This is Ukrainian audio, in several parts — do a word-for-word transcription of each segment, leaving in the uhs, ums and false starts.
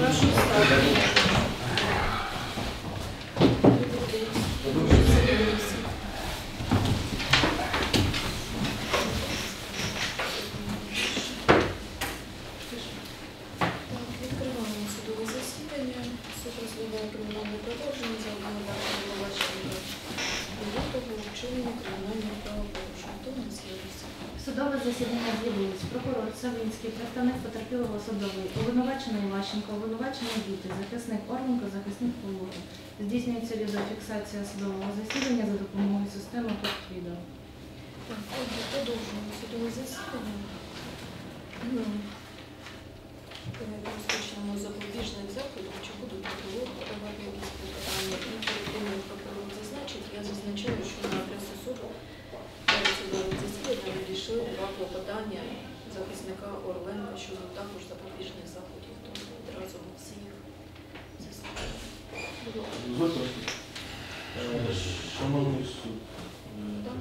Прошу встати. Відкриваємо судове засідання. Суд розглядає кримінальне провадження за обвинуваченням обвинуваченого Лютого у вчиненні кримінального правопорушення. Хто у нас є? Судове засідання з'явилось. Прокурор Савинський, представник потерпілого судовий, обвинувачений Іващенко, обвинувачений Віти, захисник Орленко, захисник Полуха. Здійснюється відеофіксація судового засідання за допомогою системи КОП-відео. Так, отже, продовжуємо судове засідання. Ну, розпочнемо з запобіжних заходів, чи будуть прокурор подавати якісь клопотання. І перед тим, як прокурор зазначить, я зазначаю, що на адресу суду перед судовим засіданням надійшли два клопотання захисника Орленка щодо також запобіжних заходів. Тому одразу ми всі їх заслухаємо. Будь ласка. Шановний суд, Так.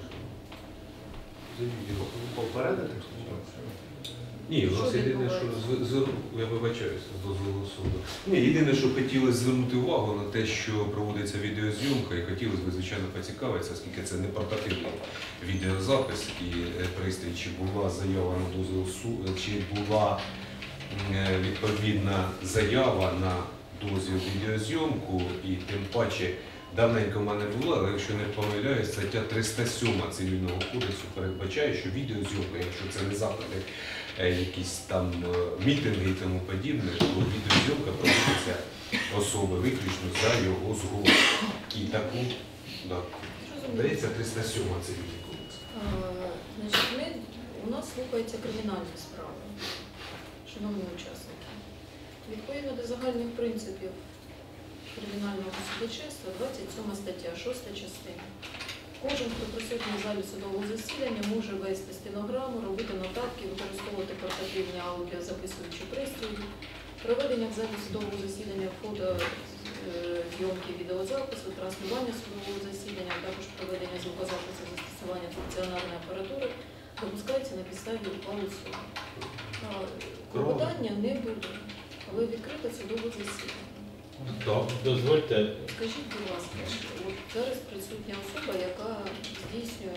попередити? Ні, у нас Що єдине, що відбувається? з- з- я вибачаюся з дозволу суду. Ні, єдине, що хотілося звернути увагу на те, що проводиться відеозйомка, і хотілося б, звичайно, поцікавитися, оскільки це не портативний відеозапис і е, пристрій, чи була заява на дозвіл суду, чи була е, відповідна заява на дозвіл відеозйомку, і тим паче давненько в мене було, але якщо не помиляюсь, стаття триста сьома Цивільного кодексу передбачає, що відеозйомка, якщо це не заходи, е, якісь там е, мітинги і тому подібне, то відеозйомка проводиться особи виключно за його згодою. І таку, да. Дається триста сьома Цивільний кодекс. Е, Значить, ми, у нас слухаються кримінальні справи, шановні учасники. Відповідно до загальних принципів кримінального судочинства, двадцять сьома стаття, шоста частина. Кожен, хто присутній в залі судового засідання, може вести стенограму, робити нотатки, використовувати портативні аудіозаписуючі пристрої, проведення в залі судового засідання фото, е, зйомки, відеозапису, транслювання судового засідання, а також проведення звукозапису застосування стаціонарної апаратури допускається на підставі ухвали суду. А, Клопотання не буде, але відкрите судове засідання. Так. Дозвольте. Скажіть, будь ласка, от зараз присутня особа, яка здійснює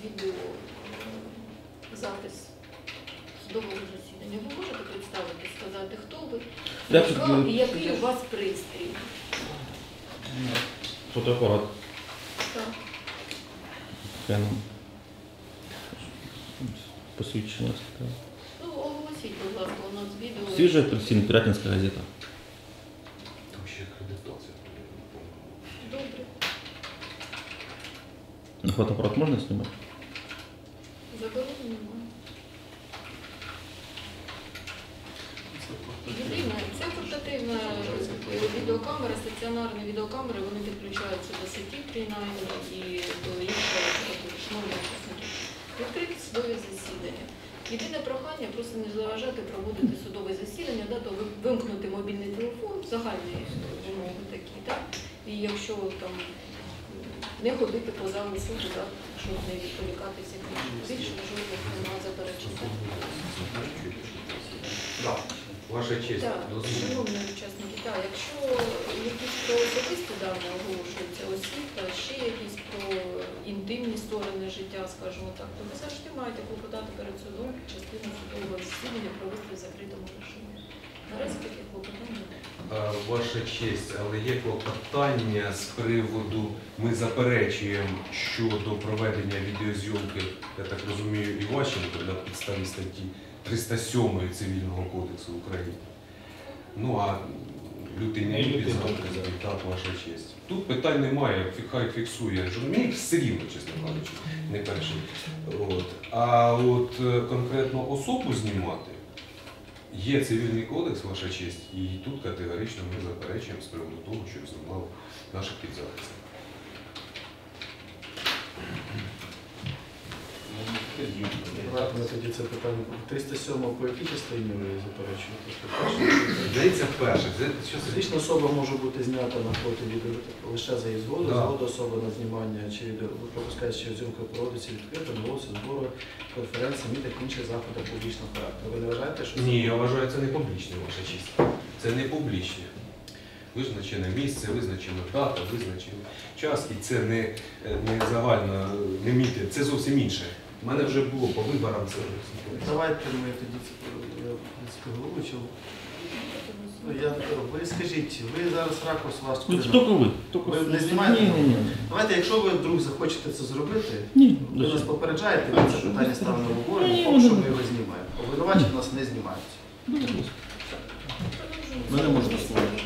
відеозапис судового засідання. Ви можете представити, сказати, хто ви, Я яка тут- і який у вас пристрій? Фотоапарат. Так. Canon. Посвідчення. Ну, оголосіть, будь ласка, у нас відео. Свіжа апельсин, Пирятинська газета. Там ще акредитація. Добре. На фотоапарат можна знімати? Заборони немає. Єдине, це портативна відеокамера, стаціонарні відеокамери, вони підключаються до сеті принаймні і до іншого шановних учасників. Відкриті судові засідання. Єдине прохання просто не заважати проводити судове засідання, да, то ви- вимкнути мобільний телефон, загальні вимоги такі, так? І якщо там не ходити по залу суду, так, щоб не відволікатися більше, можливо, немає заперечень. Так. Ваша честь. Так, дозвольте. шановні учасники, так, якщо якісь про особисті дані оголошуються осіб, та ще якісь про інтимні сторони життя, скажімо так, то ви завжди маєте клопотати перед судом частину судового засідання провести в закритому режимі. Наразі таких клопотань немає. А, Ваша честь, але є клопотання з приводу, ми заперечуємо щодо проведення відеозйомки, я так розумію, Іващенко на підставі статті триста сьомої Цивільного кодексу України. Ну, а лютий не Лютий, любить так. завтра, так, ваша честь. Тут питань немає, хай фіксує. Мені все рівно, чесно кажучи, не перший. От. А от е, конкретно особу знімати, є Цивільний кодекс, ваша честь, і тут категорично ми заперечуємо з приводу того, щоб знімали наших підзахисних. Ладно, тоді це питання. триста сьома по якій частині ви заперечуєте? Здається, перше. Це щось Фізична особа може бути знята на фото відео лише за її згодою, Да. згода особи на знімання чи відео. Ви пропускаєте, що зйомка проводиться відкрито, доводиться збору, конференції, мітинг, інших заходів публічного характеру. Ви не вважаєте, що це- Ні, я вважаю, це не публічне, ваша честь. Це не публічне. Визначене місце, визначена дата, визначений час, і це не, не загальна, не мітинг, це зовсім інше. У мене вже було по виборам це. Давайте ми тоді це я, в принципі, головуючий. Ну, я, ви скажіть, ви зараз ракурс ваш Ну, куди? тільки ви. Тільки Ви ви. не знімаєте? Ні, ні, ні. Давайте, якщо ви вдруг захочете це зробити, Ні, ви нас зачем? попереджаєте, ми це питання ставимо на обговорення, Ні, поки ні, що ні. ми його знімаємо. Обвинувачення нас не знімаються. Мене можна слухати.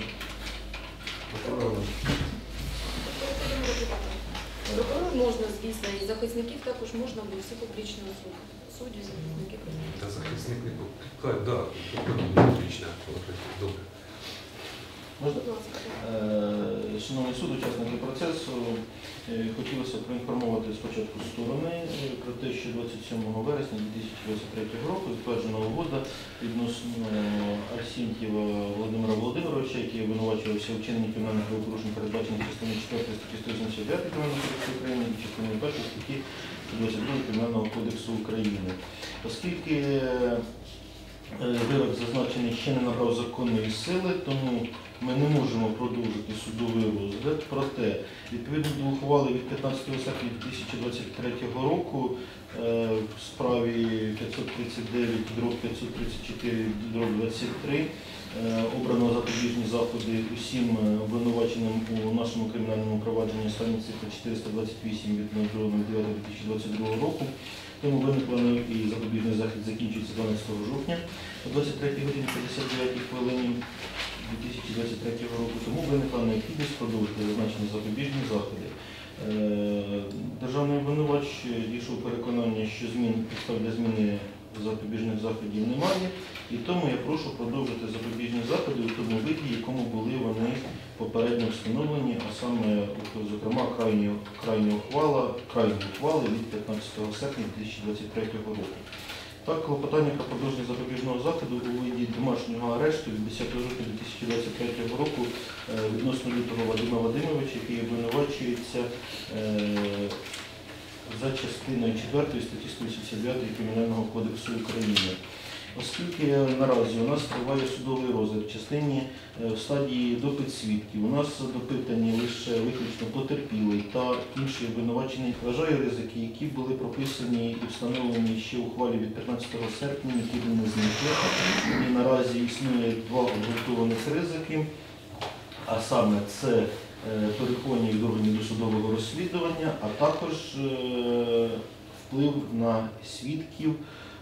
Прокурор можна, звісно, і захисників також можна, бо всі публічні особи. Судді, захисники. Та захисник не так, да, публічна. Добре. Можна? Будь ласка. Е, Шановний суд, учасники процесу, е, хотілося проінформувати спочатку сторони е, про те, що двадцять сьомого вересня дві тисячі двадцять третього року затверджена угода відносно Арсентьєва Володимира Володимировича, який обвинувачувався у вчиненні кримінальних правопорушень, передбачених частиною четвертої статті сто вісімдесят дев'ять Кримінального кодексу України і частиною першої статті сто двадцять два Кримінального кодексу України. Оскільки е, вирок зазначений ще не набрав законної сили, тому ми не можемо продовжити судовий розгляд. Проте, відповідно до ухвали від п'ятнадцятого серпня дві тисячі двадцять третього року е, в справі п'ятсот тридцять дев'ять дроб п'ятсот тридцять чотири дроб двадцять три е, обрано запобіжні заходи усім обвинуваченим у нашому кримінальному провадженні останні цифри чотириста двадцять вісім від другого дев'ятого дві тисячі двадцять другого року. Тому виниклений і запобіжний захід закінчується дванадцятого жовтня о двадцять третій годині п'ятдесят дев'ять хвилині дві тисячі двадцять третього року. Тому виникла необхідність продовжити зазначені запобіжні заходи. Е, Державний обвинувач дійшов переконання, що змін підстав для зміни запобіжних заходів немає, і тому я прошу продовжити запобіжні заходи у тому виді, в якому були вони попередньо встановлені, а саме, зокрема, крайня, крайня ухвала, крайні ухвали від п'ятнадцятого серпня дві тисячі двадцять третього року. Так, клопотання про продовження запобіжного заходу у виді домашнього арешту від десятого жовтня дві тисячі двадцять третього року е, відносно Лютого Вадима Вадимовича, який обвинувачується е, за частиною четвертої статті сто вісімдесят дев'ять Кримінального кодексу України. Оскільки наразі у нас триває судовий розгляд в частині е, в стадії допит свідків, у нас допитані лише виключно потерпілий та інші обвинувачені. Вважаю ризики, які були прописані і встановлені ще у ухвалі від п'ятнадцятого серпня, нікуди не зникли. І наразі існує два обґрунтованих ризики, а саме це е, переходні від органів досудового розслідування, а також е, вплив на свідків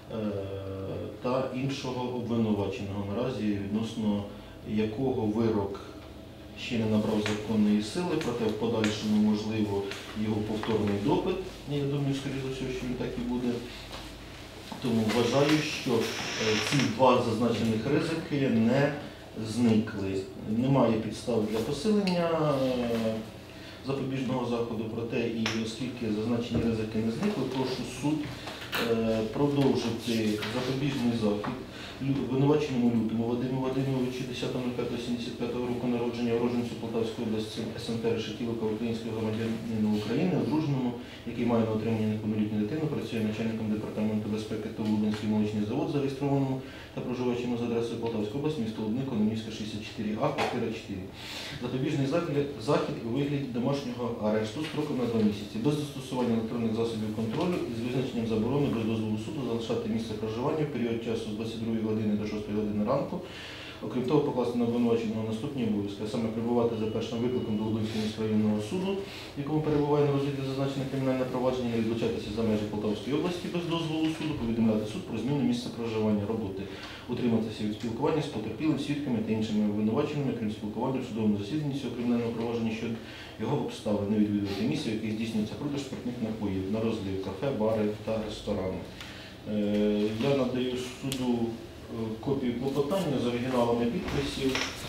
та іншого обвинуваченого, наразі відносно якого вирок ще не набрав законної сили, проте в подальшому можливо його повторний допит. Я думаю, скоріше за все, що він так і буде. Тому вважаю, що ці два зазначених ризики не зникли. Немає підстав для посилення запобіжного заходу, проте і оскільки зазначені ризики не зникли, прошу суд продовжити запобіжний захід обвинуваченому Лютому Вадиму Вадимовичу десятого п'ятого сімдесят п'ятого року народження, уродженцю Полтавської області СМТ Решетілка, українського громадянина України, одруженому, який має на отримання неповнолітню дитину, працює начальником департаменту безпеки та Лубенський молочний завод, зареєстрованому та проживаючому за адресою Полтавської області, місто Лубни, Коломійська, шістдесят чотири А, квартира чотири. Запобіжний захід у вигляді домашнього арешту строком на два місяці, без застосування електронних засобів контролю і з визначенням заборони без дозволу суду залишати місце проживання в період часу з двадцять другої години до шостої години ранку. Окрім того, покласти на обвинуваченого наступні обов'язки, а саме прибувати за першим викликом до Лубенського міськрайонного суду, в якому перебуває на розгляді зазначене кримінальне провадження, не відлучатися за межі Полтавської області без дозволу суду, повідомляти суд про зміну місця проживання, роботи, утриматися від спілкування з потерпілим, свідками та іншими обвинуваченими, крім спілкування в судовому засіданні цього кримінального провадження щодо його обставин, не відвідувати місця, в яких здійснюється продаж спиртних напоїв на розлив, кафе, бари та ресторани. Е, Я надаю суду копію клопотання з оригіналами підписів.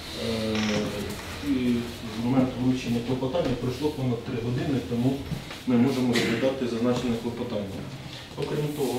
І з моменту вручення клопотання пройшло понад три години, тому ми можемо розглядати зазначене клопотання. Окрім того,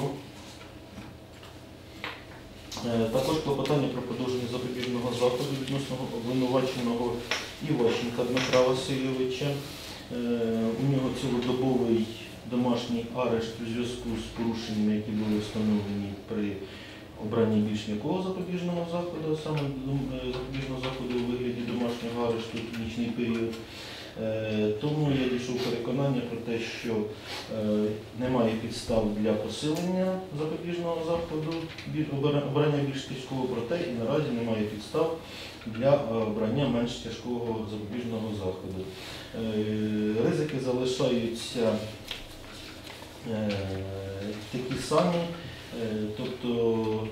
також клопотання про продовження запобіжного заходу відносно обвинуваченого Іващенка Дмитра Васильовича. У нього цілодобовий домашній арешт у зв'язку з порушеннями, які були встановлені при обрання більш м'якого запобіжного заходу, а саме е, запобіжного заходу у вигляді домашнього арешту в нічний період. Е, Тому я дійшов переконання про те, що е, немає підстав для посилення запобіжного заходу, біль- обра- обрання більш тяжкого, проте і наразі немає підстав для е, обрання менш тяжкого запобіжного заходу. Е, Ризики залишаються е, такі самі, е, тобто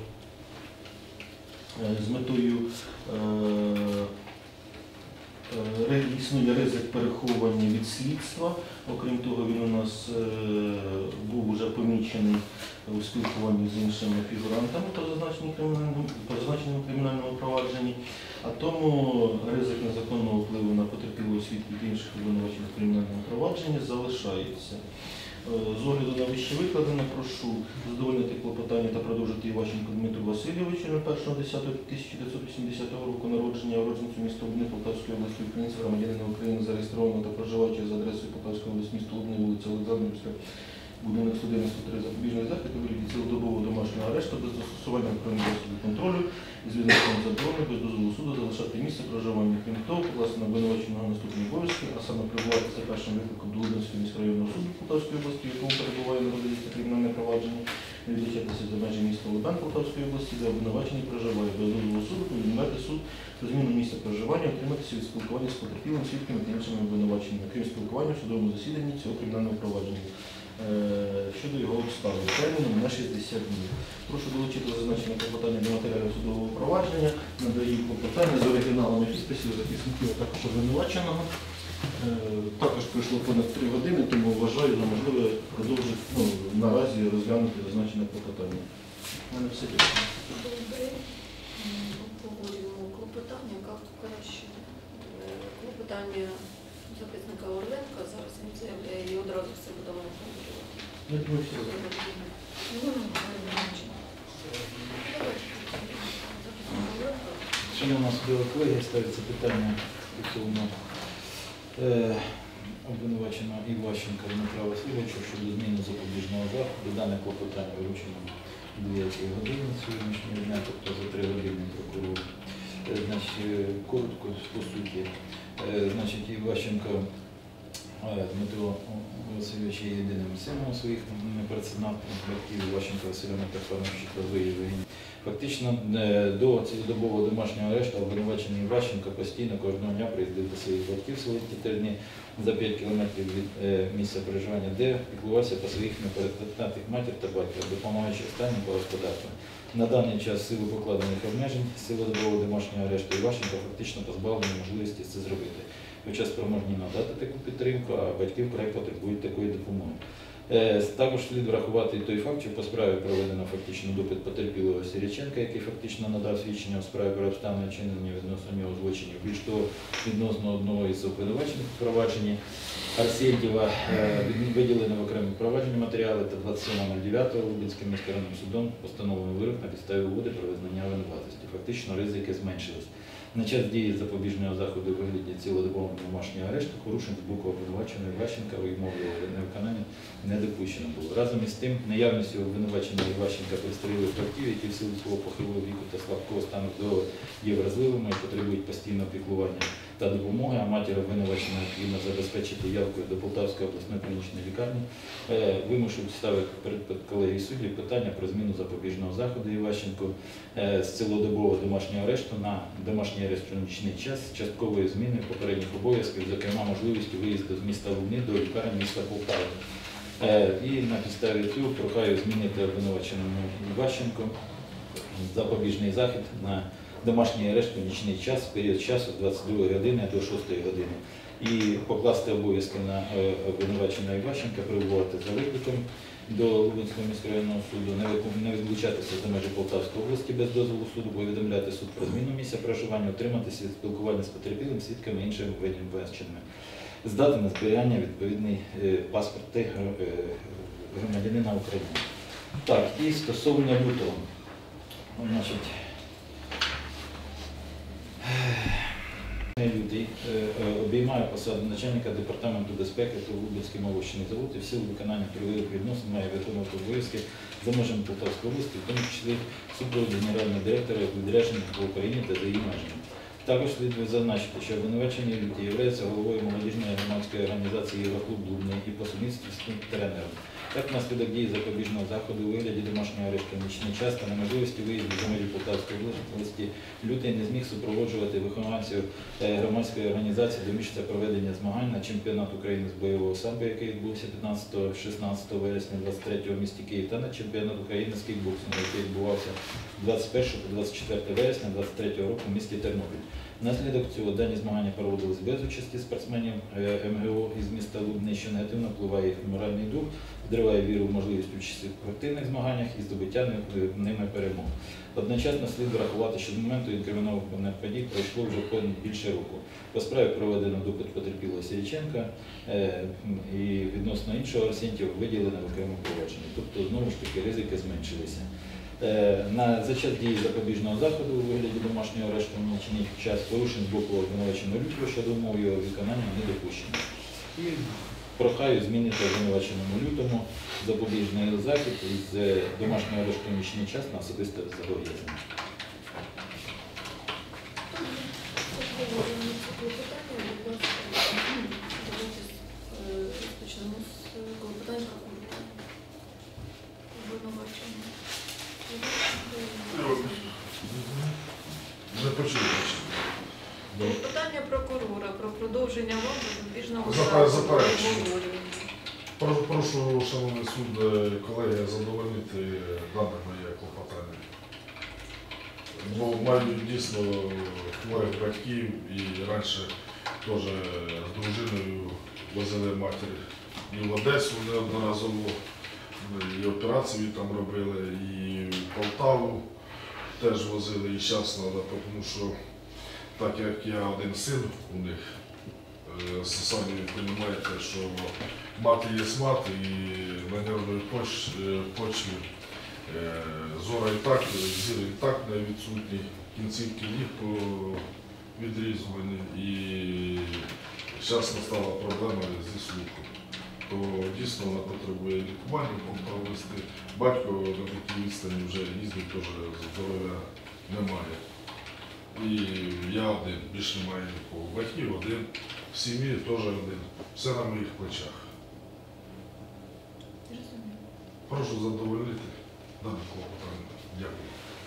е, з метою е, Е, ри- існує ризик переховування від слідства. Окрім того, він у нас е, був вже помічений у спілкуванні з іншими фігурантами по зазначеному кримінальному, по зазначеному кримінальному провадженні, а тому ризик незаконного впливу на потерпілого свідків та інших обвинувачених в кримінальному провадженні залишається. Е, З огляду на вище викладене, прошу задовольнити клопотання та продовжити Іващенку Дмитру Васильовичу на першого десятого тисяча дев'ятсот вісімдесятого року народження, уродженцю міста Лубни Полтавської області, українця, громадянина України, зареєстрованого та проживаючи за адресою Полтавської області, місто Лубни, вулиця Олександрівська, будинок сто дев'яносто три, запобіжний захід у вигляді цілодобового домашнього арешту без застосування окремих засобів контролю і з відносно заборони без дозволу суду залишати місце проживання. Крім того, покласти на обвинуваченого наступні обов'язки, а саме прибувати за першим викликом до Лубенського міськрайонного суду Полтавської області, в якому перебуває на розгляді кримінальне провадження, не відлучатися за межі міста Лубен Полтавської області, де обвинувачений проживає без дозволу суду, повідомляти суд про зміну місця проживання, отриматися від спілкування з потерпілим, свідками та іншими обвинуваченнями, крім спілкування в судовому засіданні цього кримінального провадження. Е, Щодо його обставин, терміном на шістдесят днів. Прошу долучити зазначене клопотання до матеріалів судового провадження, надаю клопотання з оригіналами підписів захисників, а також обвинуваченого. Е, Також пройшло понад три години, тому вважаю за можливе продовжити, ну, наразі розглянути зазначене клопотання. У мене все дякую. Добре. Обговорюємо клопотання, як краще. Е, Клопотання захисника Орленка, зараз він заявляє і одразу все будемо обговорювати. Я думаю, все. Ну, ну, бачимо. Захисник Орленка. Шановна судова колегія, ставиться питання стосовно е, обвинуваченого Іващенка Дмитра Васильовича щодо зміни запобіжного заходу. Дане клопотання вручено о дев'ятій годині сьогоднішнього дня, тобто за три години прокурор. Е, Значить, е, коротко, по суті, Е, значить, Іващенко е, Дмитро Васильович є єдиним сином своїх непрацездатних батьків Іващенка Василя Митрофановича Виявлення. Фактично е, до цілодобового домашнього арешту обвинувачений Іващенко постійно кожного дня приїздив до своїх батьків в селі Тітерні за п'ять кілометрів від е, місця проживання, де піклувався по своїх непрацездатних матір та батьків, допомагаючи останнім по господарству. На даний час в силу покладених обмежень цілодобового домашнього арешту Іващенка фактично позбавлені можливості це зробити. Хоча спроможні надати таку підтримку, а батьки вкрай потребують такої допомоги. Е, Також слід врахувати той факт, що по справі проведено фактично допит потерпілого Сіряченка, який фактично надав свідчення у справі про обставини вчинення відносно нього злочинів. Більш того, відносно одного із обвинувачених у провадженні Арсентьєва е, від- виділено в окремі провадження матеріали та двадцять сьомого дев'ятого Лубенським міськрайонним судом постановлений вирок на підставі угоди про визнання винуватості. Фактично ризики зменшились. На час дії запобіжного заходу у вигляді цілодобового домашнього арешту порушень з боку обвинуваченого Іващенка у відмові невиконання не допущено було. Разом із тим, наявністю обвинуваченого Іващенка пристарілих батьків, які в силу свого похилого віку та слабкого стану здоров'я є вразливими і потребують постійного піклування та допомоги, а матір обвинуваченого необхідно забезпечити явкою до Полтавської обласної клінічної лікарні, е, вимушив ставити перед колегією суддів питання про зміну запобіжного заходу Іващенку е, з цілодобового домашнього арешту на домашній арешт у нічний час, часткової зміни попередніх обов'язків, зокрема можливістю виїзду з міста Лубни до лікарні міста Полтави. Е, І на підставі цього прохаю змінити обвинуваченому Іващенку запобіжний захід на домашній арешт у нічний час, в період часу з двадцять другої години до шостої години. І покласти обов'язки на е, обвинуваченого Іващенка, перебувати за викликом до Лубенського міськрайонного суду, не вику- не відлучатися за межі Полтавської області без дозволу суду, повідомляти суд про зміну місця проживання, отриматися від спілкування з потерпілим, свідками і іншими обвинуваченими. Здати на зберігання відповідний е, паспорт е, е, громадянина України. Так, і стосовно лютого. Значить, Лютий е, е, обіймає посаду начальника департаменту безпеки та Лубенський молочний завод і в силу виконання трудових відносин має виконувати обов'язки за межами Полтавської області, в тому числі супроводу генерального директора відрядження по Україні та за її межами. Також слід зазначити, що обвинувачений Люті є головою молодіжної громадської організації «Євроклуб Лубний» і по сумісництву тренером. Так, внаслідок дії запобіжного заходу у вигляді домашнього арешту в нічний час та неможливості виїзду за межі Полтавської області, Лютий не зміг супроводжувати вихованців громадської організації до місця проведення змагань на чемпіонат України з бойового самбо, який відбувся п'ятнадцятого-шістнадцятого вересня двадцять третього в місті Київ, та на чемпіонат України з кікбоксингу, який відбувався двадцять першого по двадцять четверте вересня двадцять третього року в місті Тернопіль. Внаслідок цього дані змагання проводились без участі спортсменів ем ге о із міста Лубни, що негативно впливає їх на моральний дух, зриває віру в можливість участі в спортивних змаганнях і здобуття ними перемог. Одночасно слід врахувати, що з моменту інкримінованих подій пройшло вже понад більше року. По справі проведено допит потерпілого Сіріченка і відносно іншого Арсентьєва виділено в окремому провадженні. Тобто, знову ж таки, ризики зменшилися. На, за час дії запобіжного заходу у вигляді домашнього арешту в нічний час порушень з боку обвинуваченого Лютого щодо умов його виконання не допущено. І прохаю змінити обвинуваченому Лютому запобіжний захід із домашнього арешту в нічний час на особисте зобов'язання. Почнемо з клопотань прокурора. Обвинувачення. Не почули. Питання прокурора про продовження вам запобіжного Запа- заходу заперечую. обговорювання. Прошу, прошу, шановний суд, е, колеги, задовольнити дане моє клопотання. Бо маю дійсно хворих батьків і раніше теж з дружиною возили матір і в Одесу неодноразово, і операції там робили, і в Полтаву теж возили, і зараз треба, тому що так як я один син у них, е, самі розумієте, що мати є мати, і на нервної поч- е, почві е, зора і так, зір і так не відсутні, кінцівки ніг по- відрізувані, і зараз настала проблема зі слухом. То дійсно вона потребує лікування, провести. Батько на такій відстані вже їздить, теж здоров'я немає. І я один, більше немає нікого. Батьків один, в сім'ї теж один. Все на моїх плечах. Розумію. Прошу задовольнити дане клопотання. Дякую.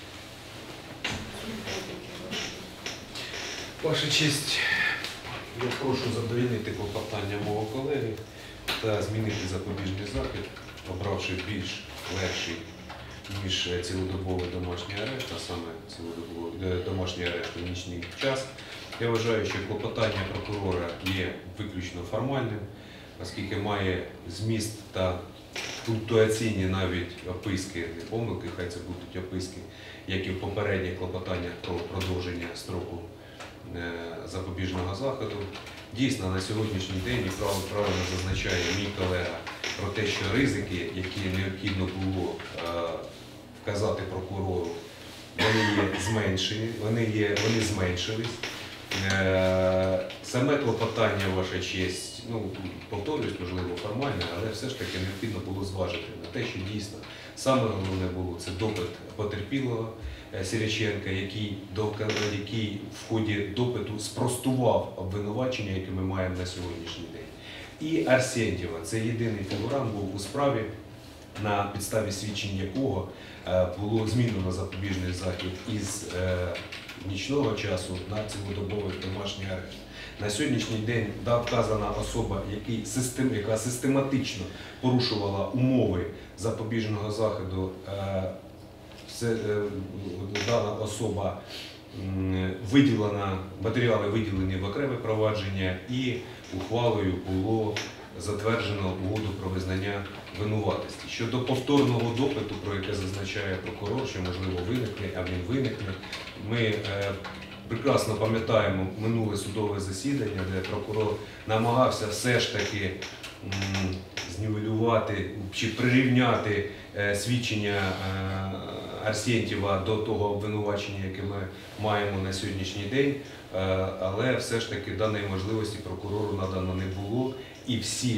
Ваша честь, я прошу задовольнити клопотання мого колеги та змінити запобіжний захід, обравши більш легший, ніж цілодобовий домашній арешт, а саме цілодобовий домашній арешт у нічний час. Я вважаю, що клопотання прокурора є виключно формальним, оскільки має зміст та пунктуаційні навіть описки, не помилки, хай це будуть описки, як і в попередніх клопотаннях про продовження строку запобіжного заходу. Дійсно, на сьогоднішній день, і правильно зазначає мій колега, про те, що ризики, які необхідно було вказати прокурору, вони є зменшені, вони, є, вони зменшились. Саме клопотання, ваша честь, ну, повторюсь, можливо, формально, але все ж таки необхідно було зважити на те, що дійсно саме головне було це допит потерпілого Сіріченка, який, який в ході допиту спростував обвинувачення, яке ми маємо на сьогоднішній день. І Арсентьєва, це єдиний фігурант був у справі, на підставі свідчень якого було змінено запобіжний захід із нічного часу на цілодобовий домашній арешт. На сьогоднішній день вказана особа, який систем, яка систематично порушувала умови запобіжного заходу, це, дана особа виділена, матеріали виділені в окреме провадження, і ухвалою було затверджено угоду про визнання винуватості. Щодо повторного допиту, про яке зазначає прокурор, що можливо виникне, а він виникне, ми е, прекрасно пам'ятаємо минуле судове засідання, де прокурор намагався все ж таки м, знівелювати чи прирівняти е, свідчення е, Арсентьєва до того обвинувачення, яке ми маємо на сьогоднішній день, е, але все ж таки даної можливості прокурору надано не було. І всі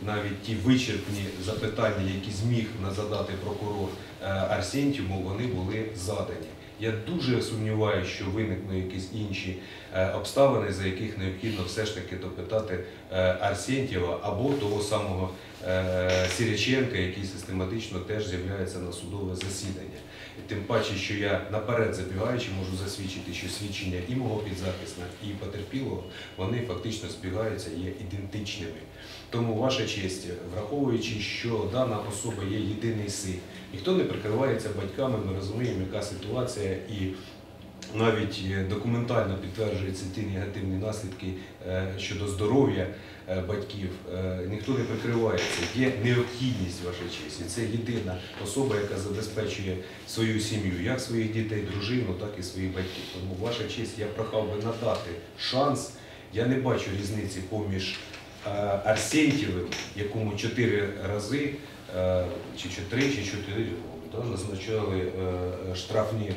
навіть ті вичерпні запитання, які зміг задати прокурор Арсентьєву, вони були задані. Я дуже сумніваюся, що виникнуть якісь інші обставини, за яких необхідно все ж таки допитати Арсентьєва або того самого Сіряченка, який систематично теж з'являється на судове засідання. І тим паче, що я наперед забігаючи, можу засвідчити, що свідчення і мого підзахисного, і потерпілого, вони фактично збігаються, є ідентичними. Тому, ваша честь, враховуючи, що дана особа є єдиний син, ніхто не прикривається батьками, ми розуміємо, яка ситуація, і навіть документально підтверджуються ті негативні наслідки щодо здоров'я батьків, ніхто не прикривається. Є необхідність, ваша честь, і це єдина особа, яка забезпечує свою сім'ю, як своїх дітей, дружину, так і своїх батьків. Тому, ваша честь, я прохав би надати шанс. Я не бачу різниці поміж Арсентьєвим, якому чотири рази, чи чотири, чи чотири, назначали штрафні,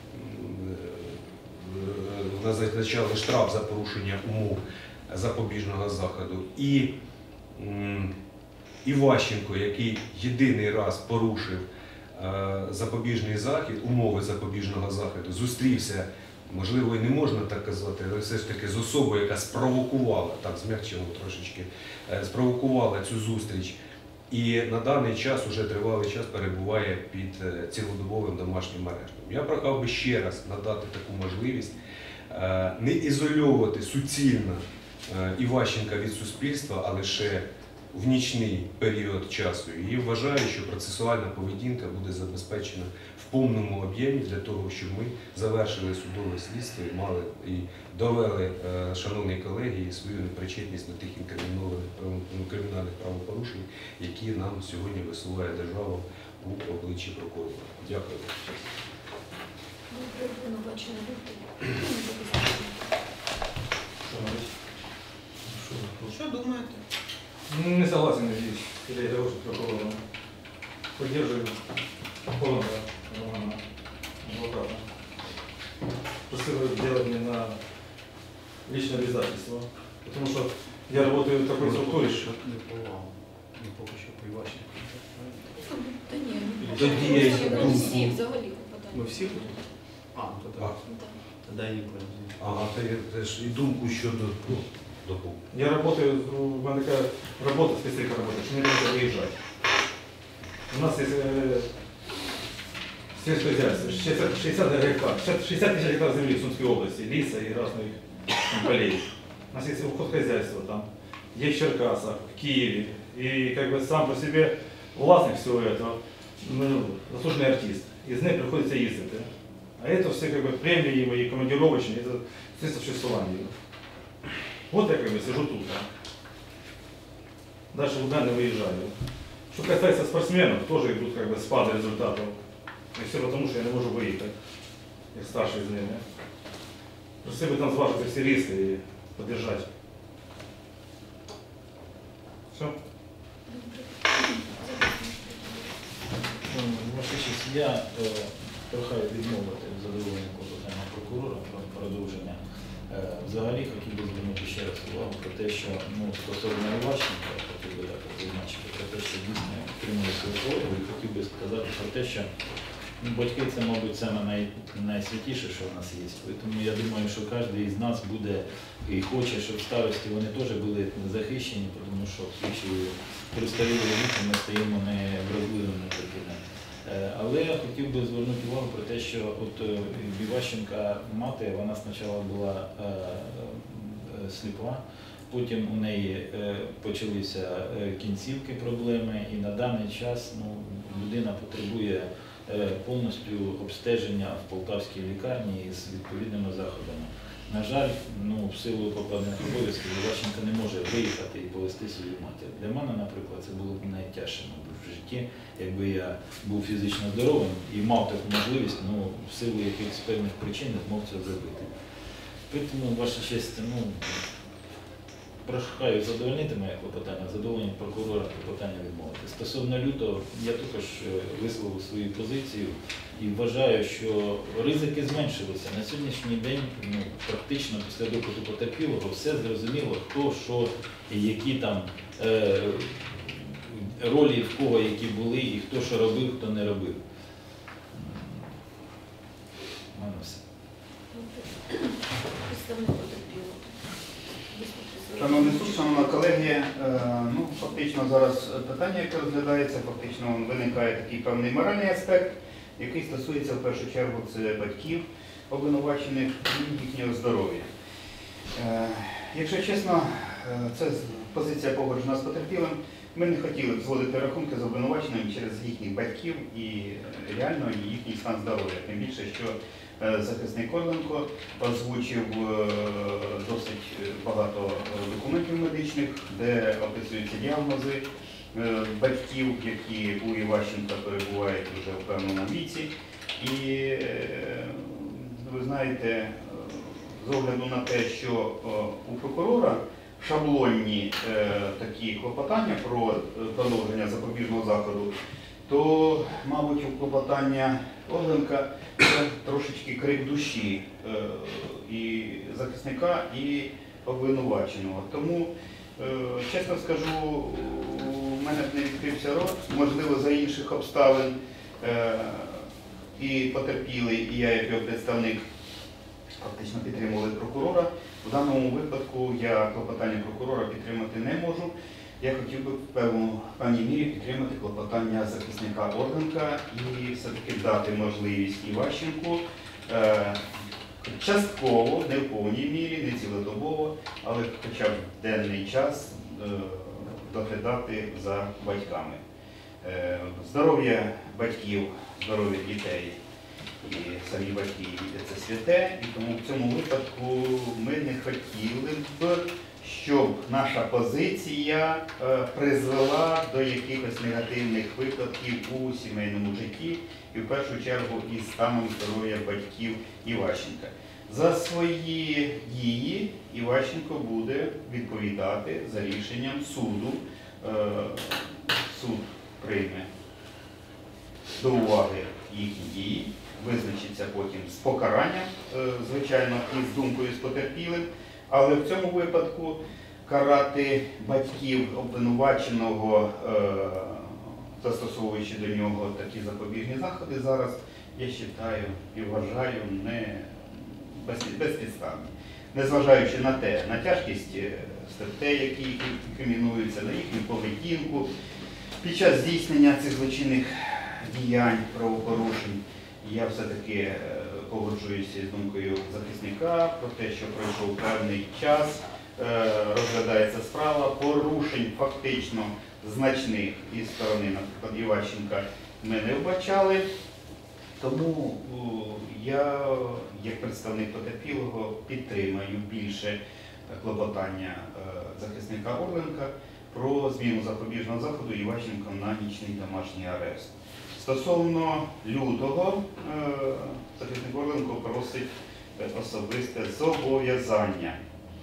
назначали штраф за порушення умов запобіжного заходу. І Іващенко, який єдиний раз порушив запобіжний захід, умови запобіжного заходу, зустрівся, можливо, і не можна так казати, але все ж таки з особою, яка спровокувала, так змягчимо трошечки, спровокувала цю зустріч. І на даний час, уже тривалий час, перебуває під цілодобовим домашнім арештом. Я прохав би ще раз надати таку можливість, не ізольовувати суцільно Іващенка від суспільства, а лише в нічний період часу. І вважаю, що процесуальна поведінка буде забезпечена в повному об'ємі для того, щоб ми завершили судове слідство і мали і довели, шановні колеги, свою непричетність до тих кримінальних правопорушень, які нам сьогодні висуває держава у обличчі прокурора. Дякую. Що думаєте? Не согласен здесь, переговоры с прокурором. Поддерживаю полного Романа адвоката. Просил делать мне на личное обязательство. Потому что я работаю в такой структуре. Не повагу. Не поки що по Іващенку. Та ні, Тоді ми я всі, думку. ми всі взагалі попадаємо. Ми всі тут? А, то А, так. Тоді я не понял. ага, ти теж і думку щодо, ну, доповнення. Я работаю, у меня такая работа, специфика работы, что мне надо выезжать. У нас есть э, сельское хозяйство, шестьдесят, шестьдесят гектар, шестьдесят тысяч гектар земли в Сумской области, леса и разных там, полей. У нас есть хозяйство там, есть в Черкасах, в Киеве. И как бы сам по себе властник всего этого, ну, заслуженный артист. Из них приходится ездить. Да? А это все как бы премии мои командировочные, это средства существования. Вот я как бы сижу тут. Да? Дальше куда не выезжаю. Что касается спортсменов, тоже идут как бы спады результатов. И все потому, что я не могу выехать. Я старший из них. Да? Просто бы там зважить все риски и поддержать. Все? Ваша честь, я е, прохаю відмовити задоволення клопотання прокурора про продовження. Е, взагалі хотів би звернути ще раз увагу про те, що ну, стосовно Іващенка, хотів би так зазначити, про те, що дійсно отримує свою колегу, і хотів би сказати про те, що ну, батьки це, мабуть, саме най, найсвятіше, що в нас є. Тому я думаю, що кожен із нас буде і хоче, щоб в старості вони теж були захищені, тому що в случаї перестарілого віку ми стаємо невразливими такими. Але я хотів би звернути увагу про те, що от Іващенка мати, вона спочатку була е, е, сліпа, потім у неї е, почалися кінцівки проблеми, і на даний час ну, людина потребує е, повністю обстеження в Полтавській лікарні з відповідними заходами. На жаль, ну, в силу покладених обов'язків Іващенко не може виїхати і повезти свою матір. Для мене, наприклад, це було б найтяжче мабуть, в житті, якби я був фізично здоровим і мав таку можливість, ну, в силу якихось певних причин не змог це зробити. Тому, ваша честь, ну, прохаю задовольнити моє клопотання, задоволення прокурора клопотання відмовити. Стосовно лютого, я також висловив свою позицію і вважаю, що ризики зменшилися. На сьогоднішній день ну, практично після допиту потерпілого все зрозуміло, хто, що і які там е, ролі в кого які були, і хто що робив, хто не робив. У мене все. Представник потерпілого. Шановний суд, шановна колегія, е, ну, фактично зараз питання, яке розглядається, фактично виникає такий певний моральний аспект, який стосується в першу чергу це батьків обвинувачених і їхнього здоров'я. Е, Якщо чесно, е, це позиція погоджена з потерпілим. Ми не хотіли б зводити рахунки з обвинуваченими через їхніх батьків і реально їхній стан здоров'я. Тим більше, що е, захисник Орленко озвучив е, досить багато документів медичних, де описуються діагнози е, батьків, які у Іващенка перебувають вже в певному віці. І е, ви знаєте, е, з огляду на те, що е, у прокурора шаблонні е, такі клопотання про продовження запобіжного заходу, то, мабуть, у клопотання Орленка це трошечки крик душі е, і захисника, і обвинуваченого. Тому, е, чесно скажу, у мене не відкрився рот, можливо, за інших обставин е, і потерпілий, і я, як його представник, фактично підтримували прокурора. В даному випадку я клопотання прокурора підтримати не можу. Я хотів би в певному, певній мірі підтримати клопотання захисника Орленка і все-таки дати можливість Іващенку е, частково, не в повній мірі, не цілодобово, але хоча б денний час е, доглядати за батьками. Е, здоров'я батьків, здоров'я дітей і самі батьки і діти – це святе, і тому в цьому випадку ми не хотіли б, щоб наша позиція е, призвела до якихось негативних випадків у сімейному житті і в першу чергу із станом здоров'я батьків Іващенка. За свої дії Іващенко буде відповідати за рішенням суду. Е, суд прийме до уваги їхні дії, визначиться потім з покаранням, звичайно, і з думкою з потерпілим, але в цьому випадку карати батьків обвинуваченого, застосовуючи до нього такі запобіжні заходи, зараз, я вважаю і вважаю, не безпідставні. Незважаючи на те, на тяжкість статей, які кримінуються, на їхню поведінку, під час здійснення цих злочинних діянь, правопорушень, я все-таки погоджуюся з думкою захисника про те, що пройшов певний час, розглядається справа, порушень фактично значних із сторони, наприклад, Іващенка ми не вбачали. Тому я, як представник потерпілого, підтримаю більше клопотання захисника Орленка про зміну запобіжного заходу Іващенка на нічний домашній арешт. Стосовно лютого, захисник Орленко просить особисте зобов'язання.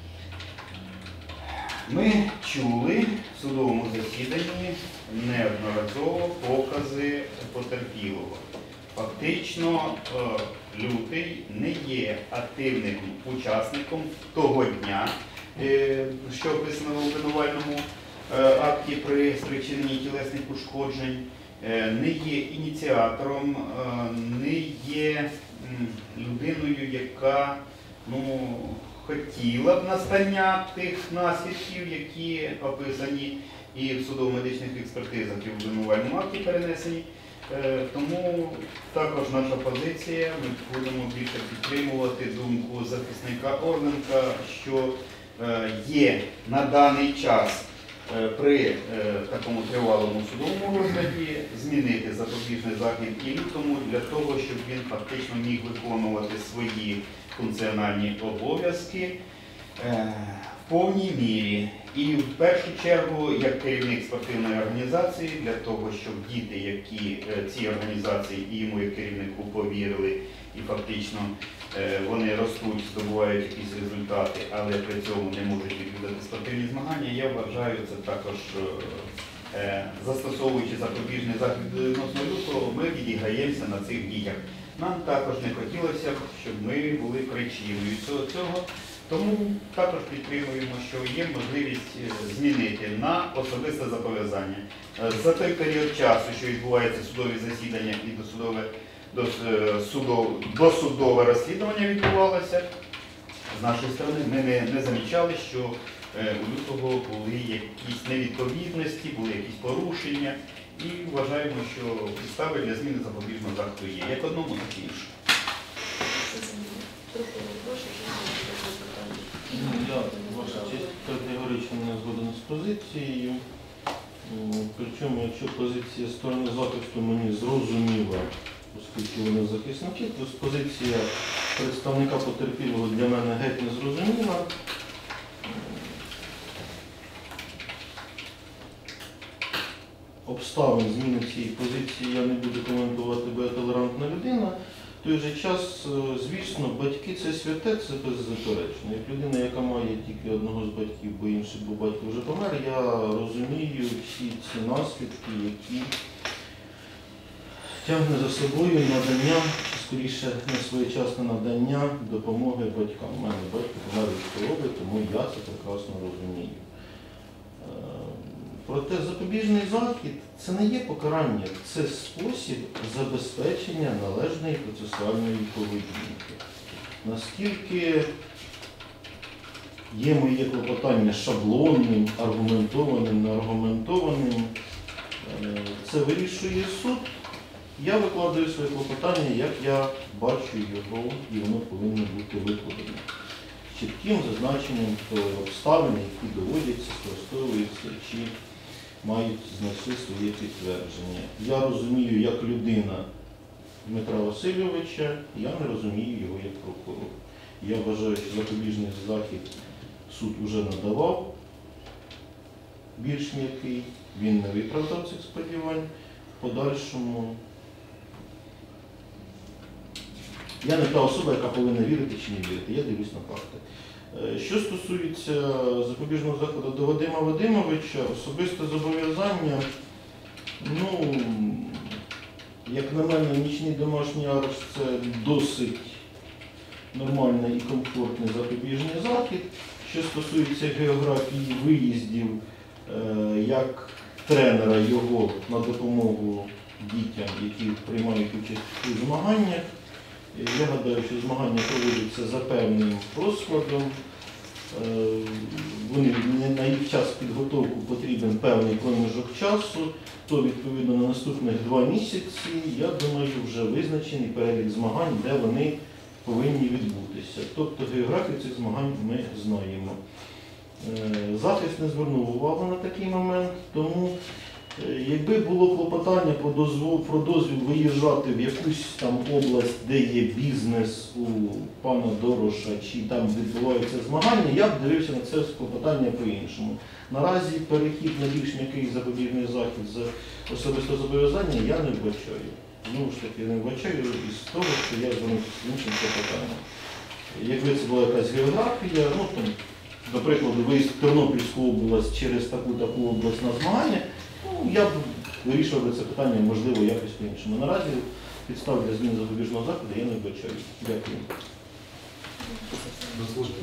Ми чули в судовому засіданні неодноразово покази потерпілого. Фактично, Лютий не є активним учасником того дня, що описано в обвинувальному акті при спричиненні тілесних ушкоджень, не є ініціатором, не є людиною, яка ну, хотіла б настання тих наслідків, які описані і в судово-медичних експертизах, і в обвинувальному акті перенесені. Тому також наша позиція, ми будемо більше підтримувати думку захисника Орленка, що є на даний час при такому тривалому судовому розгляді змінити запобіжний захід і лютому для того, щоб він фактично міг виконувати свої функціональні обов'язки в повній мірі. І в першу чергу, як керівник спортивної організації, для того, щоб діти, які ці організації і йому як керівнику повірили, і фактично вони ростуть, здобувають якісь результати, але при цьому не можуть відвідати спортивні змагання, я вважаю, це також, застосовуючи запобіжний захід відносно лютого, ми відіграємося на цих діях. Нам також не хотілося б, щоб ми були причиною цього. Тому також підтримуємо, що є можливість е, змінити на особисте зобов'язання. Е, За той період часу, що відбувається судові засідання і досудове, дос- судов, досудове розслідування відбувалося, з нашої сторони ми не, не замічали, що е, у лютого були якісь невідповідності, були якісь порушення, і вважаємо, що підстави для зміни запобіжного заходу є, як одному, так і іншому. Прокурор, ваше питання. Я, ваша честь, категорично не згоден з позицією. М, Причому, якщо позиція сторони захисту мені зрозуміла, оскільки вони захисники, то з позиція представника потерпілого для мене геть не зрозуміла. Обставин зміни цієї позиції я не буду коментувати, бо я толерантна людина. В той же час, е, звісно, батьки це святе, це беззаперечно. Як людина, яка має тільки одного з батьків, бо інший, бо батько вже помер, я розумію всі ці наслідки, які тягне за собою надання, чи скоріше не своєчасне надання допомоги батькам. У мене батько помер від хвороби, тому я це прекрасно розумію. Е, Проте запобіжний захід – це не є покарання, це спосіб забезпечення належної процесуальної поведінки. Наскільки є моє клопотання шаблонним, аргументованим, неаргументованим, е, це вирішує суд. Я викладаю своє клопотання, як я бачу його, і воно повинно бути викладено. З чітким зазначенням обставин, які доводяться, спростовуються, чи мають знайшли своє підтвердження. Я розумію як людина Дмитра Васильовича, я не розумію його як прокурор. Я вважаю, що запобіжний захід суд уже надавав більш м'який, він не виправдав цих сподівань. В подальшому я не та особа, яка повинна вірити чи не вірити, я дивлюсь на факти. Що стосується запобіжного заходу до Вадима Вадимовича, особисте зобов'язання, ну, як на мене, нічний домашній арешт – це досить нормальний і комфортний запобіжний захід. Що стосується географії виїздів, як тренера його на допомогу дітям, які приймають участь у змаганнях, я гадаю, що змагання проводяться за певним розкладом. Вони, на їх час підготовку потрібен певний проміжок часу, то відповідно на наступних два місяці, я думаю, вже визначений перелік змагань, де вони повинні відбутися. Тобто географію цих змагань ми знаємо. Захист не звернув увагу на такий момент, тому якби було клопотання про дозвіл, про дозвіл виїжджати в якусь там область, де є бізнес у пана Дороша, чи там відбуваються змагання, я б дивився на це клопотання по-іншому. Наразі перехід на більш м'який запобіжний захід з особистого зобов'язання я не вбачаю. Знову ж таки, не вбачаю із того, що я звернувся з іншим клопотанням. Якби це була якась географія, ну там, до прикладу, виїзд в Тернопільську область через таку-таку область на змагання, ну, я б вирішував би це питання, можливо, якось по-іншому. Наразі підстав для зміни запобіжного заходу я не вбачаю. Дякую. Дозвольте.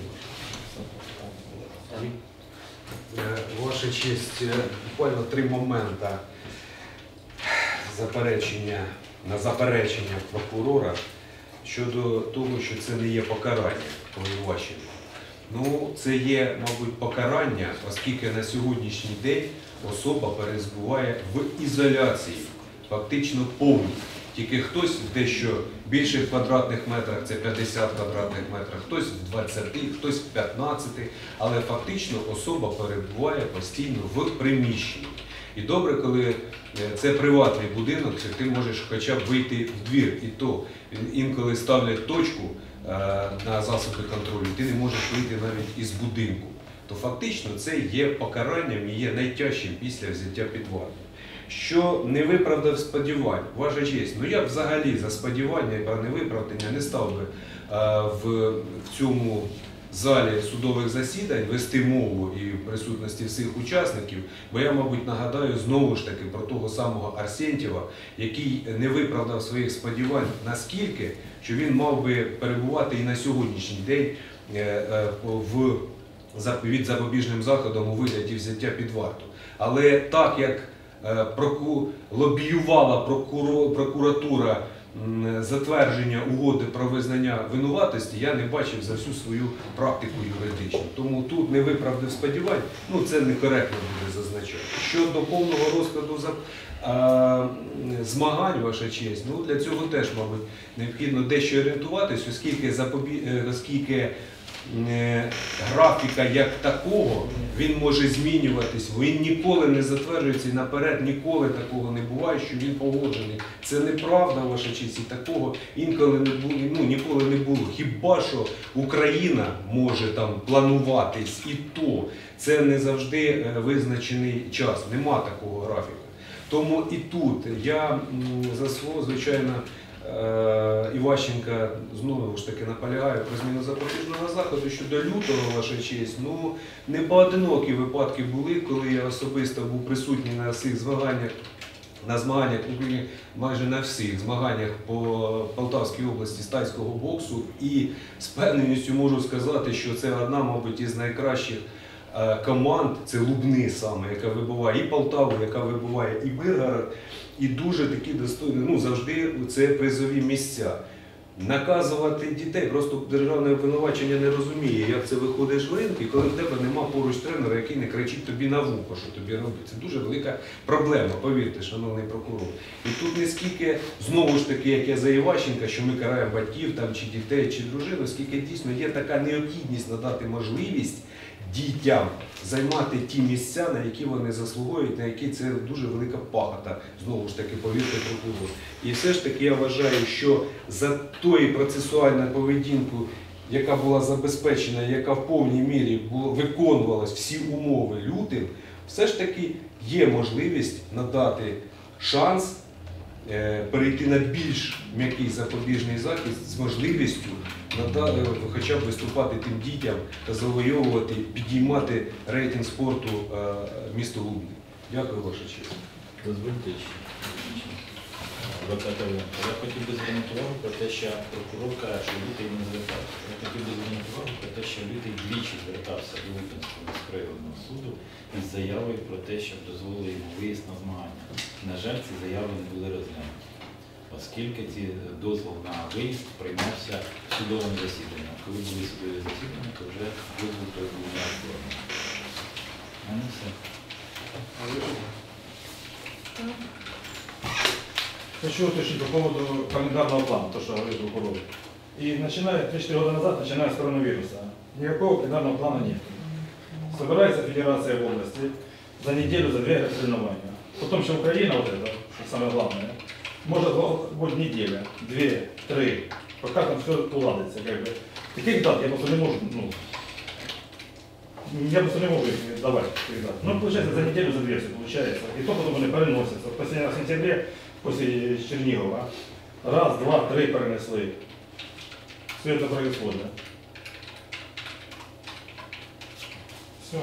Е, Ваша честь, е, буквально три моменти заперечення, на заперечення прокурора щодо того, що це не є покарання повинувачення. Ну, це є, мабуть, покарання, оскільки на сьогоднішній день особа перебуває в ізоляції, фактично повній. Тільки хтось в дещо більших квадратних метрах, це п'ятдесят квадратних метрів, хтось в двадцяти, хтось в п'ятнадцяти, але фактично особа перебуває постійно в приміщенні. І добре, коли це приватний будинок, то ти можеш хоча б вийти в двір, і то інколи ставлять точку на засоби контролю, ти не можеш вийти навіть із будинку. То фактично це є покаранням і є найтяжчим після взяття під варту. Що не виправдав сподівань, ваша честь, ну я б взагалі за сподівання і про невиправдання не став би а, в, в цьому залі судових засідань вести мову і в присутності всіх учасників, бо я, мабуть, нагадаю знову ж таки про того самого Арсентьєва, який не виправдав своїх сподівань наскільки, що він мав би перебувати і на сьогоднішній день е, е, в, за- від запобіжним заходом у вигляді взяття під варту. Але так як е, проку- лобіювала прокуро- прокуратура м, затвердження угоди про визнання винуватості, я не бачив за всю свою практику юридичну. Тому тут не виправдав сподівань, ну це некоректно буде зазначати. Щодо повного розкладу за, а, змагань, ваша честь, ну для цього теж, мабуть, необхідно дещо орієнтуватись, оскільки, запобі... е, оскільки е, графіка як такого, він може змінюватись, він ніколи не затверджується і наперед ніколи такого не буває, що він погоджений. Це неправда, ваша честь, і такого інколи не було, ну, ніколи не було. Хіба що Україна може там плануватись, і то це не завжди е, визначений час, нема такого графіка. Тому і тут я м, за свого, звичайно, е, Іващенка знову ж таки наполягаю про зміну запобіжного заходу щодо лютого, ваша честь. Ну, не поодинокі випадки були, коли я особисто був присутній на всіх змаганнях, на змаганнях, ну, майже на всіх змаганнях по Полтавській області з тайського боксу, і з певністю можу сказати, що це одна, мабуть, із найкращих е, команд, це Лубни саме, яка вибиває і Полтаву, яка вибиває і Миргород, і дуже такі достойні, ну завжди це призові місця. Наказувати дітей, просто державне обвинувачення не розуміє, як це виходиш в ринок, і коли в тебе нема поруч тренера, який не кричить тобі на вухо, що тобі робити. Це дуже велика проблема, повірте, шановний прокурор. І тут не скільки, знову ж таки, як я за Іващенка, що ми караємо батьків там, чи дітей, чи дружину, скільки дійсно є така необхідність надати можливість дітям займати ті місця, на які вони заслуговують, на які це дуже велика пахота, знову ж таки, повірте прокурор. І все ж таки я вважаю, що за тої процесуальної поведінку, яка була забезпечена, яка в повній мірі було, виконувалась всі умови лютим, все ж таки є можливість надати шанс е, перейти на більш м'який запобіжний захист з можливістю надати, хоча б виступати тим дітям та завойовувати, підіймати рейтинг спорту е, міста Лубни. Дякую, ваша честь. Дозвольте ще. Адвоката Ленко. Я хотів би звернути увагу про те, що прокурор каже, що Лютий не звертався. Я хотів би звернути увагу про те, що Лютий двічі звертався до Липинського міськрайонного суду із заявою про те, щоб дозволили йому виїзд на змагання. На жаль, ці заяви не були розглянуті, оскільки ці дозвіл на виїзд приймався судовим засіданням. Коли були судові засідання, то вже дозвіл той був не оформлений. А не все. Хочу уточнить по поводу календарного плана, то, что говорит прокурор. И начиная, три-четыре года назад, начиная с коронавируса, никакого календарного плана нет. Собирается федерация в области за неделю, за две соревнования. Потом еще Украина, вот это, что самое главное, может будет неделя, две, три, пока там все уладится. Как бы. Таких дат я просто не могу, ну, я просто не могу их давать. Ну, получается, за неделю, за две все получается. И то потом они переносятся. В последний раз в сентябре, после Чернигова, раз, два, три перенесли. Все это происходит. Все.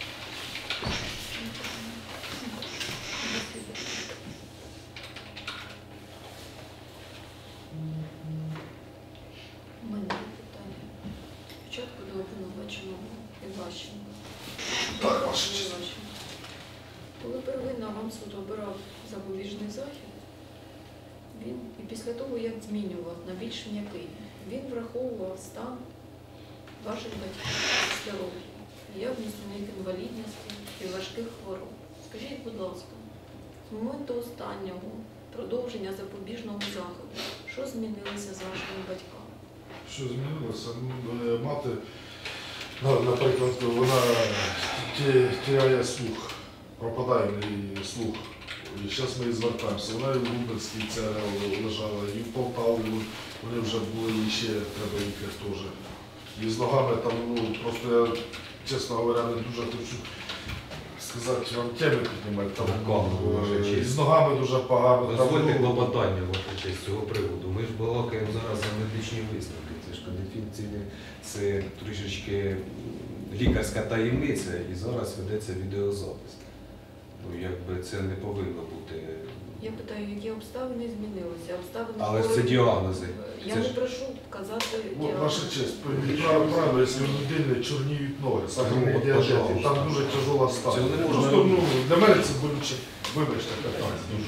У мене є питання. Спочатку до обвинуваченого Іващенка. Так, ваша честь. Іващенка. Коли первинно вам суд обирав запобіжний захід, він і після того, як змінював на більш м'який, він враховував стан ваших батьків після років, явність у них інвалідності і важких хвороб. Скажіть, будь ласка, з моменту останнього продовження запобіжного заходу, що змінилося з вашими батьками? Що змінилося? Ну, мати, ну, наприклад, вона ті- тіряє слух, пропадає в неї слух. І зараз ми звертаємося. Вона і в Лубенській це лежала, і в Полтаві вони вже були, і ще треба їхати теж. І з ногами там, ну, просто я, чесно говоря, не дуже хочу сказати, вам теми піднімати. Там, Так, і з ногами дуже погано. Там, Дозвольте ну, клопотання, ваша честь, з цього приводу. Ми ж балакаємо зараз за медичні висновки. Це ж конфіденційне, це трішечки лікарська таємниця, і зараз ведеться відеозапис. Ну, якби це не повинно бути Я питаю, які обставини змінилися? Обставини Але ж це коли- діагнози. Я Це не ж- прошу казати Вот, діагнози. ваша честь, правильно, правильно, якщо у людини чорніють ноги, сахарний Ну, діабет, і пожалуйста. там дуже тяжела Це стадія. не можна Просто, ну, для мене це болюче, вибачте, питання дуже.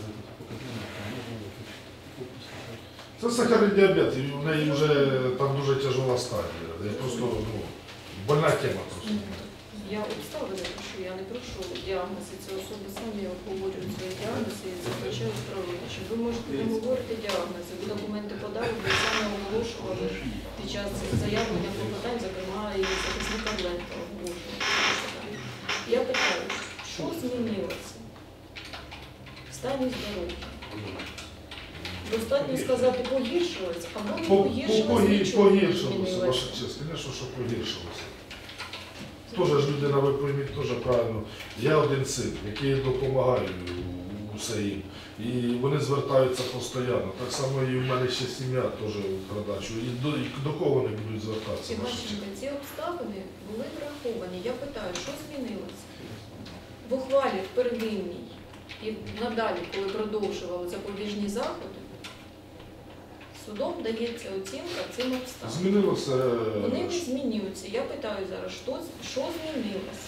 Це сахарний діабет, і в неї вже там дуже тяжела стадія. Я просто, ну, больна тема просто. Я обставини прошу, я не прошу діагнози. Це особи самі обговорюють свої діагнози і заключають правовичі. Ви можете не говорити діагнози, ви документи подали, ви самі оголошували під час заявлення клопотань, зокрема і захисника Глента оголошували. Я питаю, що змінилося в стані здоров'я? Достатньо сказати погіршилось, або не По- по- погіршилось, погі- нічого не Погіршилося, змінилося. ваша честь, звісно, що погіршилося. Теж ж людина, ви пойміть, теж правильно. Я один син, який допомагаю усе їм. І вони звертаються постійно. Так само і в мене ще сім'я теж продачу. І до, і до кого вони будуть звертатися? Ваша честь? Іващенко, ці обставини були враховані. Я питаю, що змінилося? В ухвалі в первинній і надалі, коли продовжували запобіжні заходи, судом дається оцінка цим обставинам. Змінилося. Вони не змінюються. Я питаю зараз, що, що змінилося?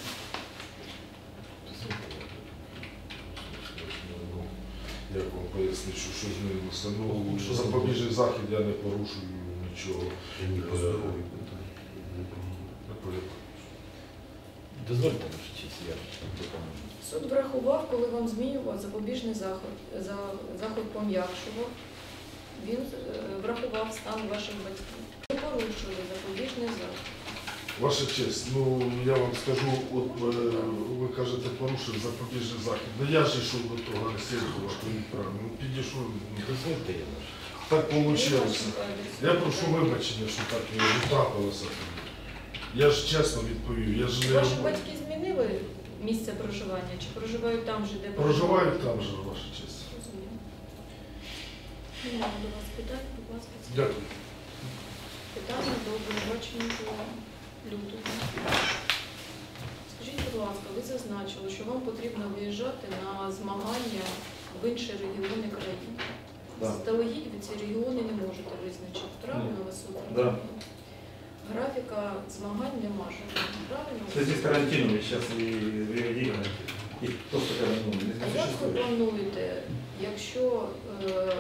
Як вам пояснити, що, що змінилося? Ну, що запобіжний захід я не порушую нічого. Я не по здоров'ю. Не пам'ятаю. Дозвольте, ваша честь, я допоможу. Суд врахував, коли вам змінював запобіжний заход, за, заход пом'якшував. Він е, врахував стан ваших батьків. Ви порушили запобіжний заход. Ваша честь, ну я вам скажу, от е, ви кажете, порушив запобіжний захід. Ну я ж йшов до того Арсенькова, що він правильно. Ну підійшов, ну, Дозвольте, я ваш. так вийшло. Іващенко, Я прошу вибачення, що так і не трапилося. Я ж чесно відповів. Я ж не Ваші батьки змінили місце проживання чи проживають там же, де проживаю там же, ваша честь. Розумію. Немає до вас питань, будь ласка. це Дякую. Питання до обвинуваченого Лютого. Скажіть, будь ласка, ви зазначили, що вам потрібно виїжджати на змагання в інші регіони країни. Да. Заздалегідь ви ці регіони не можете визначити. Правильно вас суд? Да. Графіка змагань нема жодного. Правильно? В связи с карантином сейчас и время их просто как бы, ну, не А як ви существует. плануєте, якщо е,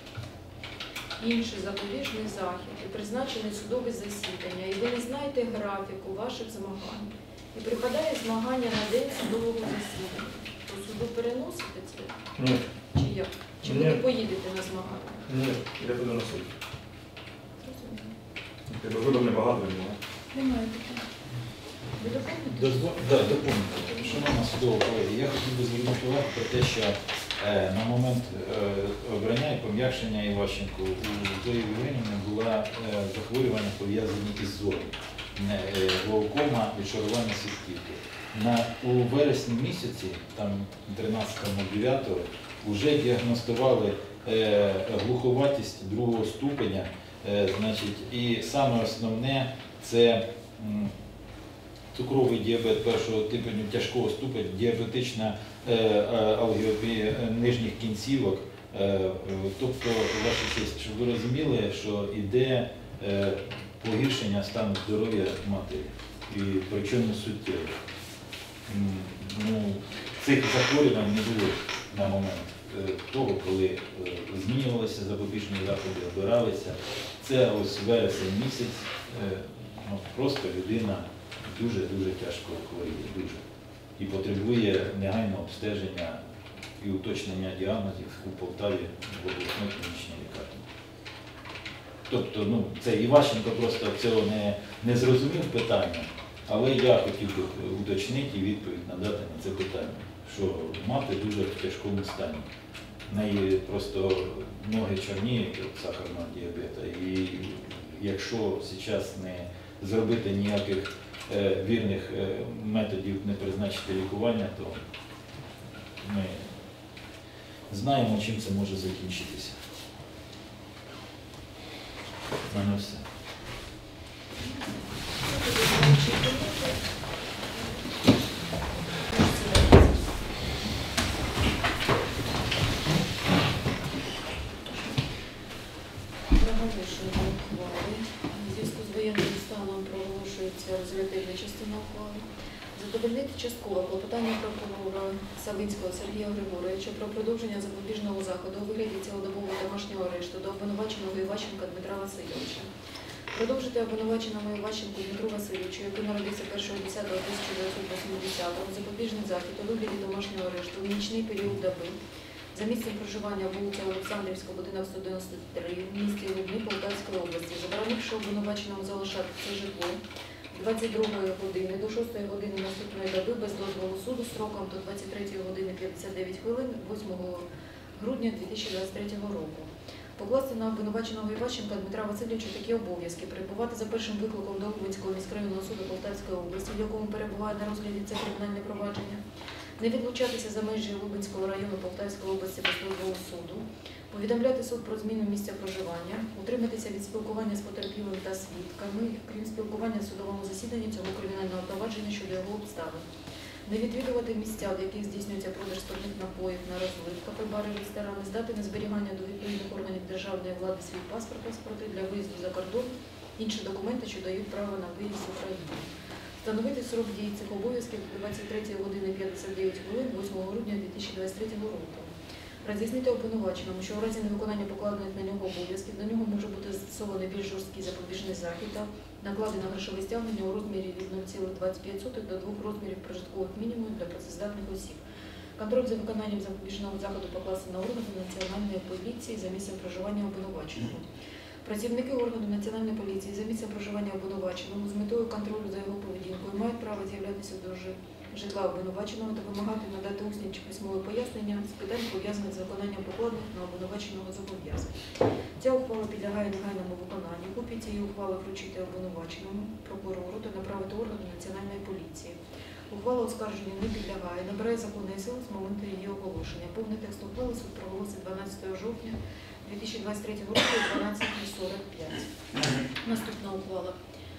інший запобіжний захід і призначене судове засідання, і ви не знаєте графіку ваших змагань, і припадає змагання на день судового засідання, то суду переносите це? Нет, Чи як? Чи ви Ні. не поїдете на змагання? нет, я піду на суд. Зрозуміло. Якби вибор небагато було. Немає питань. Ви доповните? Дозволь... Да, доповнити. Шановна судова колегія, я хотів би звернути увагу про те, що е, на момент е, обрання і пом'якшення Іващенко у Зої Євгенівни була е, захворювання пов'язані із зором, е, глаукома, відшарування сітківки. На, у вересні місяці, там тринадцятого дев'ятого, вже діагностували е, глуховатість другого ступеня, е, значить, і саме основне це м, цукровий діабет першого ступеню, тяжкого ступеня, діабетична е, е, алгіопія нижніх кінцівок. Е, е, тобто, ваша честь, щоб ви розуміли, що йде е, погіршення стану здоров'я матері, і причому суттєво. М, Ну, цих захворювань не було на момент е, того, коли е, змінювалися запобіжні заходи, обиралися. Це ось вересень місяць, е, ну, просто людина дуже-дуже тяжко хворіє, дуже. І потребує негайного обстеження і уточнення діагнозів у Полтаві в обласній клінічній лікарні. Тобто, ну, це Іващенко просто цього не, не зрозумів питання, але я хотів би уточнити і відповідь надати на це питання, що мати дуже в тяжкому стані. В неї просто ноги чорніють від сахарного діабета, і якщо зараз не зробити ніяких е, вірних е, методів, не призначити лікування, то ми знаємо, чим це може закінчитися. У мене все. резолютивна частина ухвали. Задовольнити частково клопотання прокурора Савинського Сергія Григоровича про продовження запобіжного заходу у вигляді цілодобового домашнього арешту до обвинуваченого Іващенка Дмитра Васильовича. Продовжити обвинуваченому Іващенку Дмитру Васильовичу, який народився першого десятого тисяча дев'ятсот вісімдесятого, запобіжний захід у вигляді домашнього арешту в нічний період доби за місцем проживання вулиця Олександрівська, будинок сто дев'яносто три, в місті Лубни Полтавської області, заборонивши обвинуваченому залишати це житло двадцять другої години до шостої години наступної доби без дозволу суду строком до двадцять третьої години п'ятдесят дев'ять хвилин восьмого грудня дві тисячі двадцять третього року. Покласти на обвинуваченого Іващенка Дмитра Васильовича такі обов'язки: перебувати за першим викликом до Лубенського міськрайонного суду Полтавської області, в якому перебуває на розгляді це кримінальне провадження, не відлучатися за межі Лубенського району Полтавської області без дозволу суду, повідомляти суд про зміну місця проживання, утриматися від спілкування з потерпілим та свідками, крім спілкування в судовому засіданні цього кримінального провадження щодо його обставин, не відвідувати місця, в яких здійснюється продаж спиртних напоїв на розлив, кафе, бари, ресторани, здати на зберігання до відповідних органів державної влади свій паспорт, паспорти для виїзду за кордон, інші документи, що дають право на виїзд з України. Встановити срок дії цих обов'язків двадцять третьої години п'ятдесят дев'ять хвилин восьмого грудня дві тисячі двадцять третього року. Роз'яснити обвинуваченому, що у разі невиконання покладених на нього обов'язків до нього може бути застосований більш жорсткий запобіжний захід та накладено грошове стягнення у розмірі від нуль цілих двадцять п'ять сотих до двох розмірів прожиткових мінімумів для працездатних осіб. Контроль за виконанням запобіжного заходу покласти на органи Національної поліції за місцем проживання обвинуваченого. Працівники органу Національної поліції за місцем проживання обвинуваченого з метою контролю за його поведінкою мають право з'являтися до житла обвинуваченого та вимагати надати усні чи письмові пояснення з питань, пов'язаних з виконанням покладених на обвинуваченого зобов'язань. Ця ухвала підлягає негайному виконанню. Копії цієї ухвали вручити обвинуваченому, прокурору та направити органу Національної поліції. Ухвала оскарження не підлягає, набирає законної сили з моменту її оголошення. Повний текст ухвали суд проголосить дванадцятого жовтня дві тисячі двадцять третього року о дванадцята сорок п'ять. Наступна ухвала.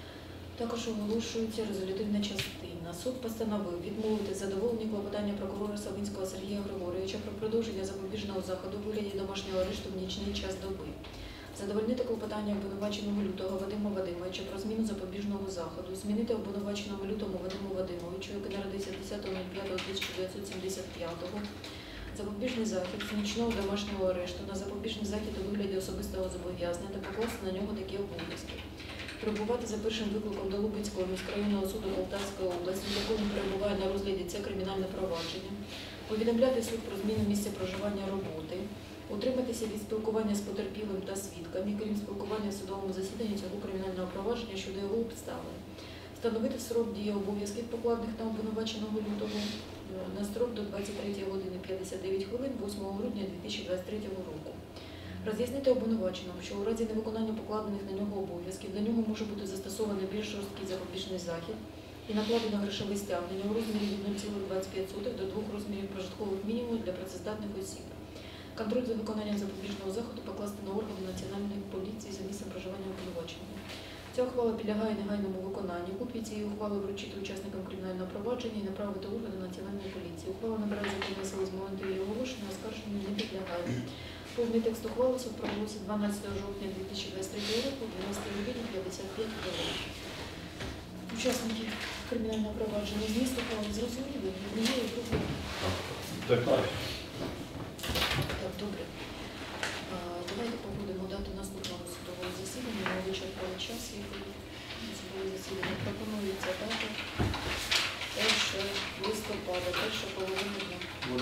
Також оголошується резолютивна частина. Суд постановив відмовити задоволення клопотання прокурора Савинського Сергія Григоровича про продовження запобіжного заходу у вигляді домашнього арешту в нічний час доби. Задовольнити клопотання обвинуваченого Лютого Вадима Вадимовича про зміну запобіжного заходу. Змінити обвинуваченому Лютому Вадиму Вадимовичу, який народився десятого п'ятого тисяча дев'ятсот сімдесят п'ятого, запобіжний захід з нічного домашнього арешту на запобіжний захід у вигляді особистого зобов'язання та покласти на нього такі обов'язки: перебувати за першим викликом до Лубенського міськрайонного суду Полтавської області, в якому перебуває на розгляді це кримінальне провадження, повідомляти суд про зміну місця проживання роботи, утриматися від спілкування з потерпілим та свідками, крім спілкування в судовому засіданні цього кримінального провадження щодо його обставин, встановити срок дії обов'язків, покладених на обвинуваченого Лютого, на строк до двадцять третьої години п'ятдесят дев'ять хвилин восьмого грудня дві тисячі двадцять третього року. Роз'яснити обвинуваченому, що у разі невиконання покладених на нього обов'язків до нього може бути застосований більш жорсткий запобіжний захід і накладено грошове стягнення у розмірі від нуль цілих двадцять п'ять сотих до двох розмірів прожиткових мінімумів для працездатних осіб. Контроль за виконанням запобіжного заходу покласти на органи Національної поліції за місцем проживання обвинуваченого. Ця ухвала підлягає негайному виконанню. Копії цієї ухвали вручити учасникам кримінального провадження і направити органи Національної поліції. Ухвала набирає законної сили з моменту її оголошення, оскарженню не підлягає. Повний текст ухвали суд проголосить дванадцятого жовтня дві тисячі двадцять третього року о дванадцятій годині п'ятдесят п'ять хвилин. Учасники кримінального провадження зміст ухвали зрозуміли, відміняє групу. Так, так. Так, добре. А, давайте погодимо дату наступного судового засідання. Ми вичерпали час, який судове засідання пропонується дата першого листопада, перша половина дня.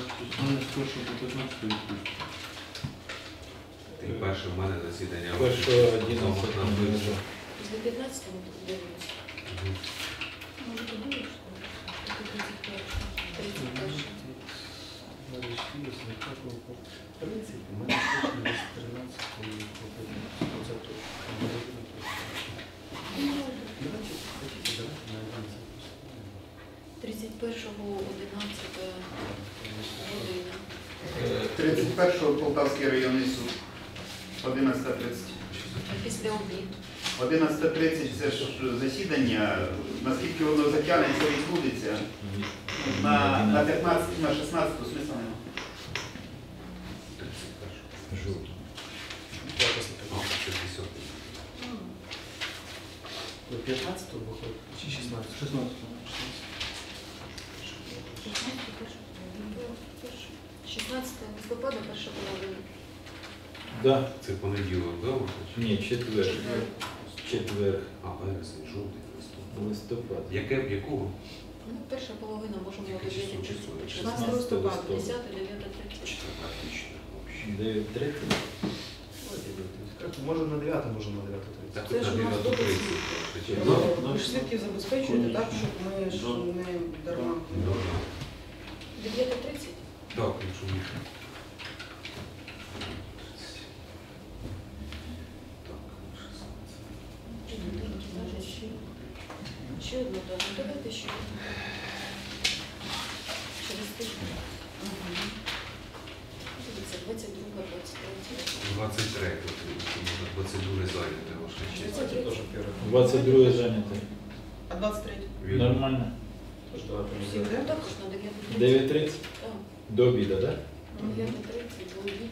І перше в мене засідання. Першого Тому одинадцятого. нам вийшло. Після п'ятнадцятого ми тут дивимося. Мгм. Може, подумаєш, що тридцять першого. тридцять першого. В принципі, ми не точно десь тринадцятого це точно. Давайте, хотите, давайте на одинадцятого. тридцять першого одинадцята година. тридцять першого Полтавський районний суд. одинадцята тридцять. А після обід. одинадцята тридцять це ж засідання, наскільки воно затягнеться, відбудеться. На, на п'ятнадцять, на шістнадцяту смисла нема. тридцять першого. Жовтий. А, це десятий. М. п'ятнадцятого виходить чи шістнадцятого? шістнадцятого. шістнадцятого листопада, перша половина. Да. Це понеділок, да? виходить? Ні, четвер. Четвер. Четвер. А, вересень, жовтий, листопад. Листопад. Яке, якого? Ну, перша половина можемо Яке до число? дев'яти Число? тридцять. шістнадцятого шістнадцятого листопада, листопада. десяте, дев'яте тридцять. Четверг, отлично. вообще. дев'ять тридцять. Може на дев'яте, може на дев'яте тридцять. Так, Це от ж на у нас дев'яту добре тридцять. Да, Ви да. ж свідків забезпечуєте, так, щоб ми ж не дарма. Да, да. дев'яте тридцять? Так, якщо більше. Так, шістнадцять. Ще, ще одну дату. Давайте ще. Через тиждень. Дивіться, двадцять друге, двадцять третє. двадцять третє, двадцять друге зайняте ваше честь. двадцять друге зайняте. А двадцять третє? Вільно. Нормально. Ну, також на дев'яте тридцять. дев'ять тридцять. Так, До обіду, так? Да? дев'яте тридцять, до обіду.